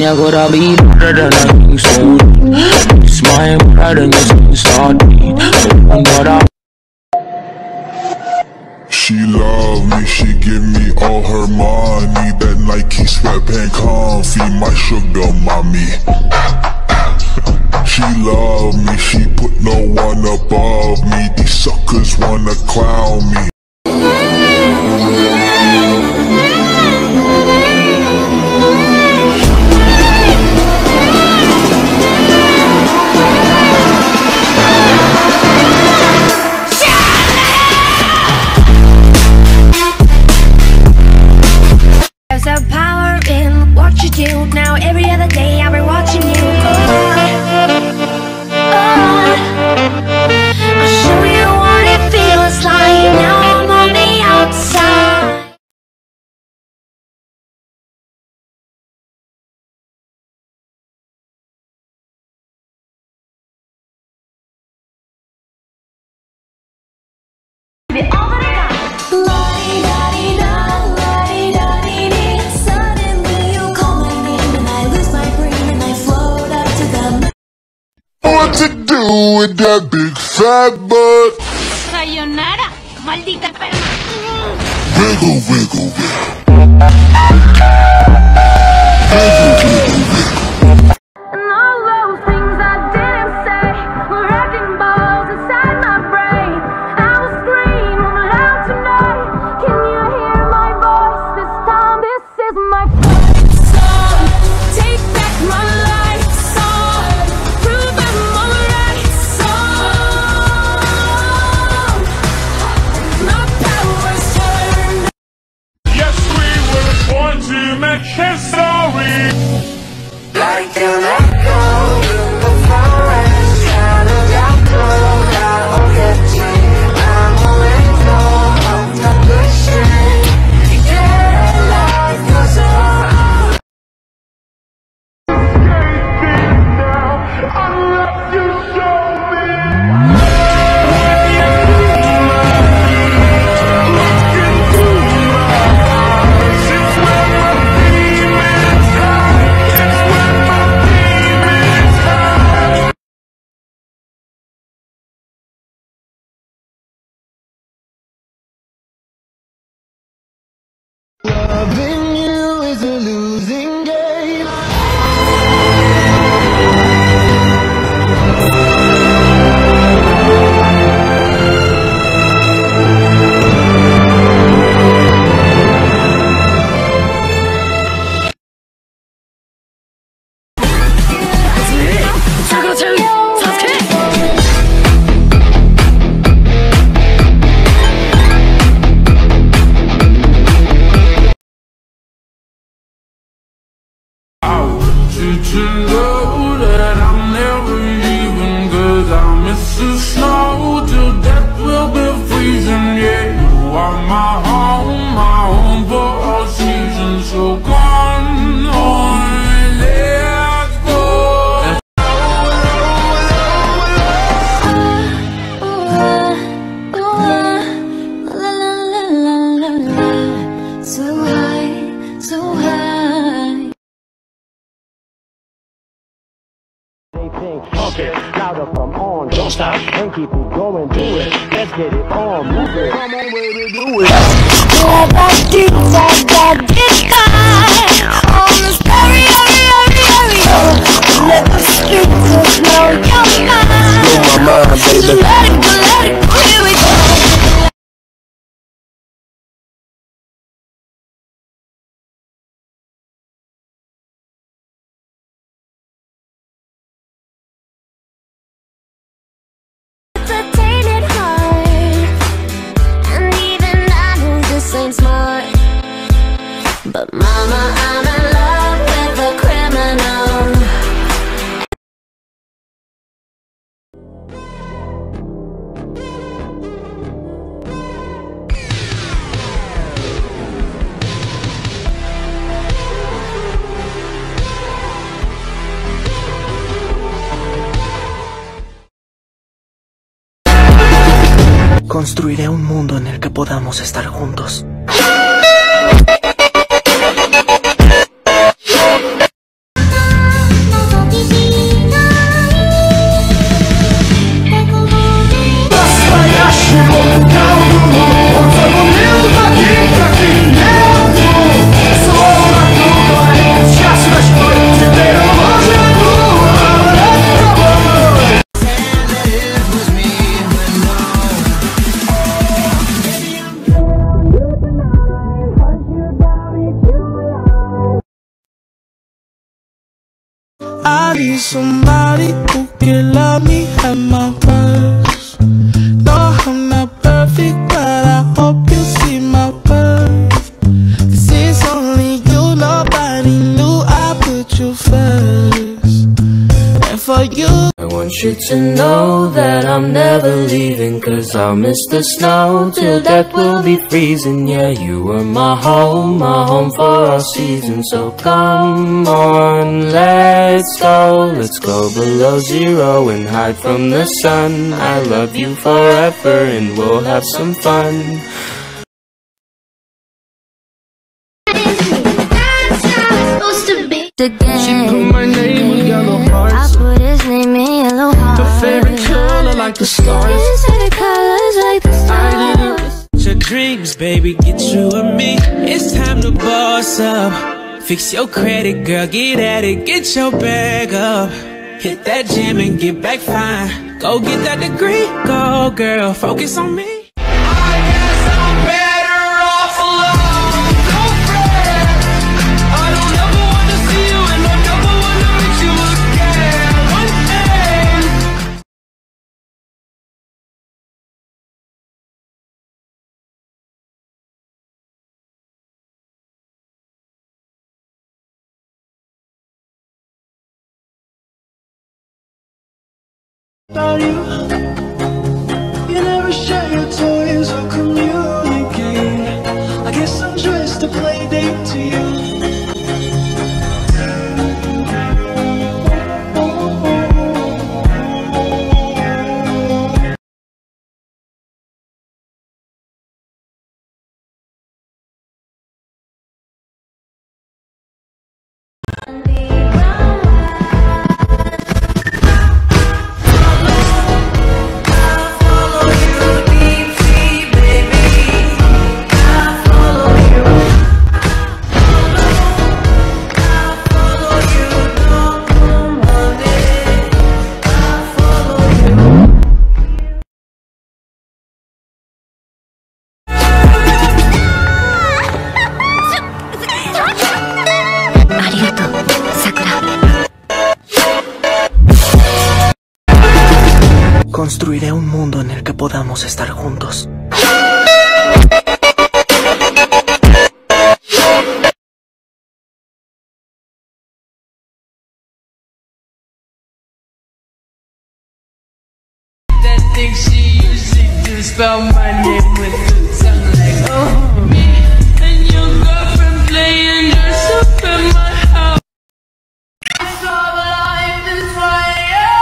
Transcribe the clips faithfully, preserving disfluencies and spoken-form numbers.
me I gotta be better than I think so. It's my pride and your skin start beat. But I She love me, she give me all her money. That Nike sweatpant comfy, my sugar mommy. She love me, she put no one above me. These suckers wanna clown me. There's a power in what you do. Now every other day I'll be watching you. I'll show you what it feels like. Now I'm on the outside. Be all that I got. La-di-da-di-da, la-di-da-di-dee. Suddenly you call my name and I lose my brain and I float up to the. What to do with that big fat butt? Sayonara, maldita perra. Wiggle, wiggle, wiggle. Wiggle, wiggle, wiggle. And all those things I didn't say were wrecking balls inside my brain. I will scream loud tonight. Can you hear my voice this time? This is my fight song. Take back my life song. Prove I'm alright song. My power's turned. Yes, we were born to make history. Like an echo in the forest, shouted out cold, I'll get you. I'm a window of the pushing. Yeah, life goes on. Unless you show me. Since when my demons hide, since when my demons hide. Loving you is a losing game. Sakura-chan, Sasuke. Did you know that I'm never leaving? Cause I miss the snow till death will be freezing. Yeah, you are my home, my home for all seasons. So come on, let's go. So high, so high. Okay, louder from on, don't stop, and keep it going, do it. Let's get it on, move it. Come on, baby, do it. On the stereo, let the speakers know your mind. Blow my mind, baby. Let it go, let it go, here we go. Entertained heart, and even I know this ain't smart. But mama, I'm in love with a criminal. construiré un mundo en el que podamos estar juntos. somebody who can love me at my worst. No, I'm not perfect, but I hope you see my worth. This is only you, nobody knew I put you first. And for you, I want you to know that I'm never leaving, cause I'll miss the snow till death will be freezing. Yeah, you were my home, my home for all seasons. So come on, let's go. Let's go below zero and hide from the sun. I love you forever and we'll have some fun. She put my name with yellow hearts. I put his name in yellow hearts. Her favorite color like the stars. His favorite colors like the stars. your dreams, baby, get you and me. It's time to boss up. Fix your credit, girl, get at it, get your bag up. Hit that gym and get back fine. Go get that degree, go girl, focus on me. About you, you never share your toys or communicate. I guess I'm just a play date to you. Construiré un mundo en el que podamos estar juntos. That thing she usually do, spell my name with the tongue like, oh, me and your girlfriend playing dress up in my house. I saw the light inside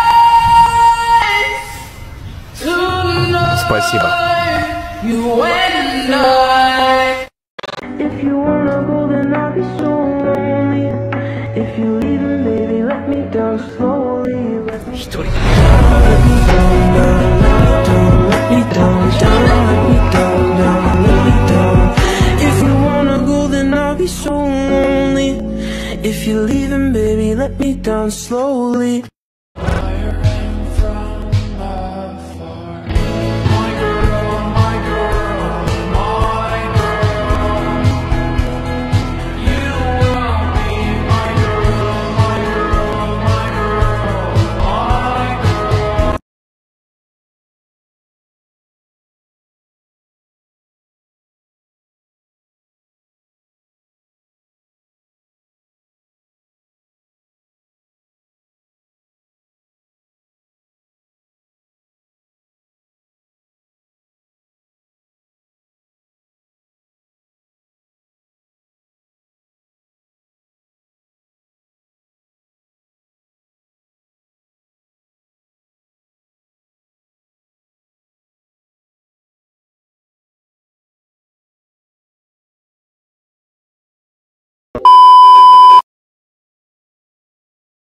tonight. Спасибо. You and I. If you wanna go, then I'll be so lonely. If you leave, baby, let me down slowly. Let me down, let me down, down, let me down, down, let me down, down, let me down. If you wanna go, then I'll be so lonely. If you're leaving, baby, let me down slowly.